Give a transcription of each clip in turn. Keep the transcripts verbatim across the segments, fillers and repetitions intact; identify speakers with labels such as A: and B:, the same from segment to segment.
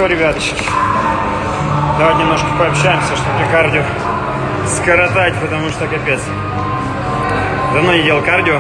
A: что, ребяточки, давайте немножко пообщаемся, чтобы мне кардио скоротать, потому что капец. Давно не делал кардио.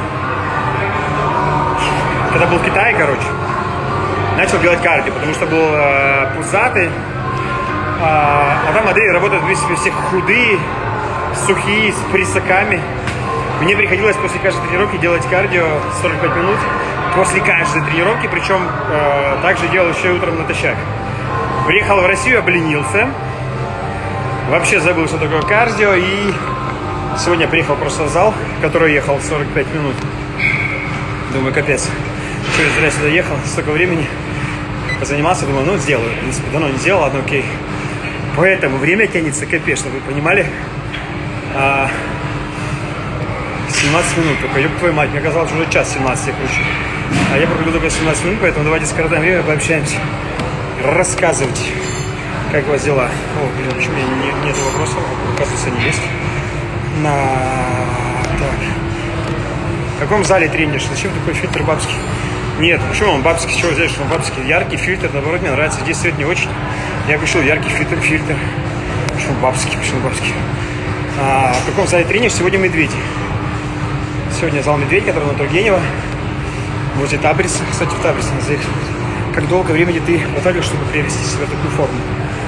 A: Когда был в Китае, короче, начал делать кардио, потому что был э, пузатый. А, а там модели работают, в принципе, все худые, сухие, с присоками. Мне приходилось после каждой тренировки делать кардио сорок пять минут. После каждой тренировки, причем э, также делал еще и утром натощак. Приехал в Россию, обленился. Вообще забыл, что такое кардио. И сегодня приехал просто в зал, в который ехал сорок пять минут. Думаю, капец. Что я зря сюда ехал, столько времени позанимался. Думаю, ну сделаю. В принципе, давно не сделал, одно окей. Поэтому время тянется капец, чтобы вы понимали. А, семнадцать минут только, ёб твою мать. Мне казалось, уже час семнадцать я кручу. А я проходил только семнадцать минут, поэтому давайте скоротаем время, пообщаемся. Рассказывайте, как у вас дела. О, блин, почему у меня не, нет вопросов? Оказывается, они есть. На... Так. В каком зале тренишь? Зачем такой фильтр бабский? Нет, почему он бабский? С чего взять, что он бабский? Яркий фильтр, наоборот, мне нравится. Здесь свет не очень. Я решил яркий фильтр, фильтр. Почему бабский? Почему бабский? А, в каком зале тренишь? Сегодня Медведи. Сегодня зал Медведь, который на Тургенева. Возле Табриса. Кстати, в Табрисе надо заехать. Как долго времени ты потратил, чтобы привести себя в такую форму?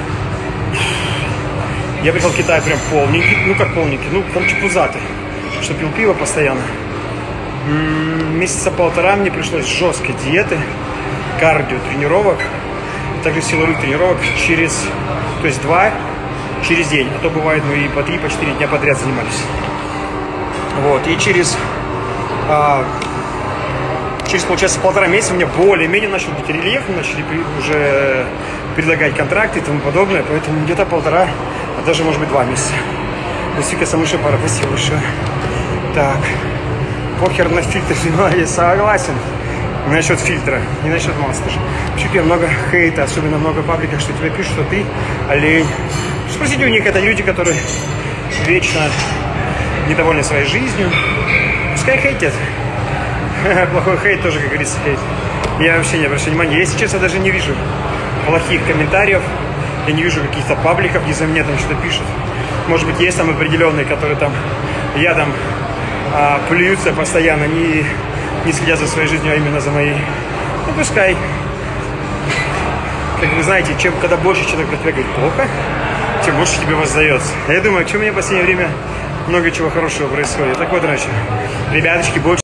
A: Я приехал в Китай прям полненький. Ну, как полненький? Ну, короче, пузатый. Что пил пиво постоянно. М-м, месяца полтора мне пришлось жесткой диеты, кардио, тренировок, также силовых тренировок через, то есть два через день. А то бывает, мы и по три, по четыре дня подряд занимались. Вот, и через... А, Через, получается, полтора месяца у меня более-менее начал быть рельеф, начали при, уже предлагать контракты и тому подобное, поэтому где-то полтора, а даже, может быть, два месяца. Действительно, самый пара, спасибо большое. Так, похер на фильтр, я согласен. Не насчет фильтра, не насчет мастера. Вообще, много хейта, особенно много пабликов, что тебе пишут, что ты олень. Спросите у них, это люди, которые вечно недовольны своей жизнью. Пускай хейтят. Плохой хейт тоже, как говорится, хейт. Я вообще не обращаю внимания. Я, если честно, даже не вижу плохих комментариев. Я не вижу каких-то пабликов, где за меня там что-то пишут. Может быть, есть там определенные, которые там ядом а, плюются постоянно, не, не следя за своей жизнью, а именно за моей. Ну, пускай. Как вы знаете, чем, когда больше человек про тебя говорит плохо, тем больше тебе воздается. А я думаю, что у меня в последнее время много чего хорошего происходит. Так вот, раньше, ребяточки, больше